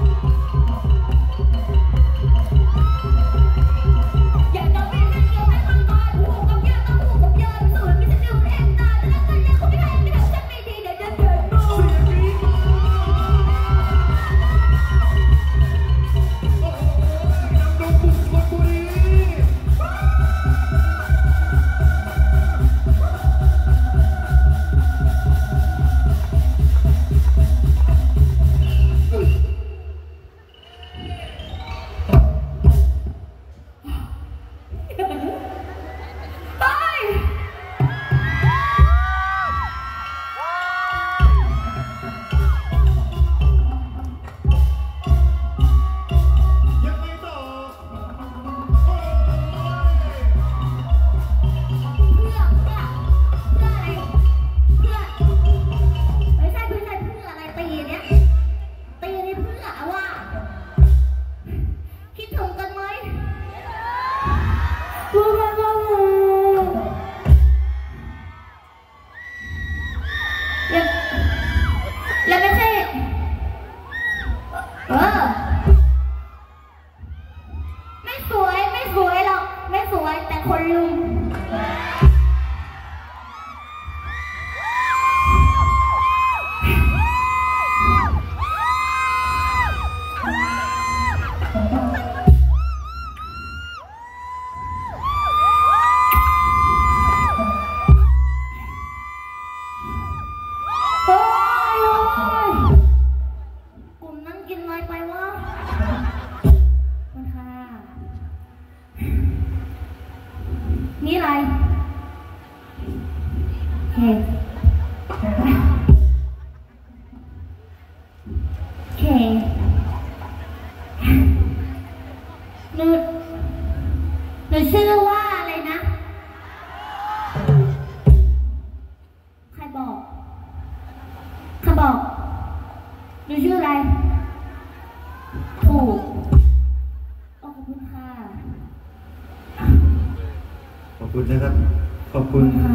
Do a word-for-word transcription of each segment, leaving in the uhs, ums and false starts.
ขอบคุณนะครับขอบคุณค่ะ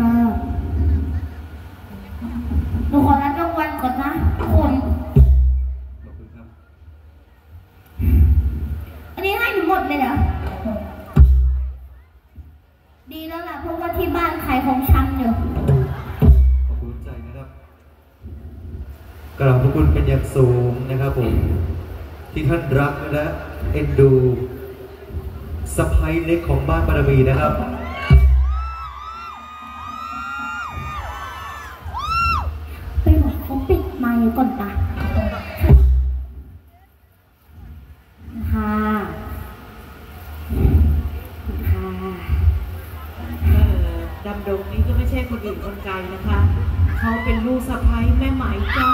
หนูขอรับรางวัลก่อนนะคุณขอบคุณครับอันนี้ให้หนูหมดเลยเหรอดีแล้วล่ะเพราะว่าที่บ้านขายของชำอยู่ขอบคุณใจนะครับกราบขอบคุณเป็นอย่างสูงนะครับผมที่ท่านรักและเอ็นดูสะใภ้เล็กของบ้านบารมีนะครับไปบอกเขาปิดไมค์ก่อนนะค่ะค่ะดำดงนี้ก็ไม่ใช่คนอื่นคนไกลนะคะเขาเป็นลูกสะใภ้แม่ไหมจ้า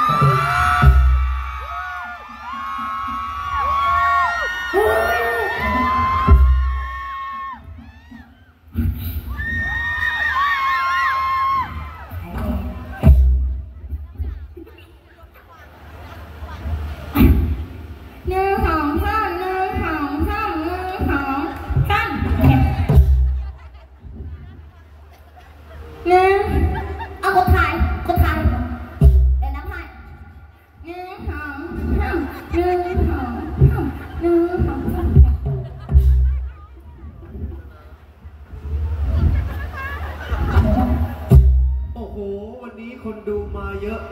วันนี้คนดูมาเยอะ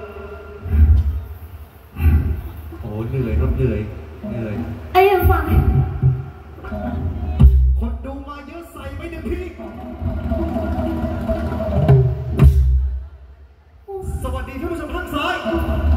โอ้เหนื่อยครับเหนื่อยเหนื่อยไอ้ยังฟังคนดูมาเยอะใส่ไม่ถึงที่สวัสดีท่านผู้ชมทางซ้าย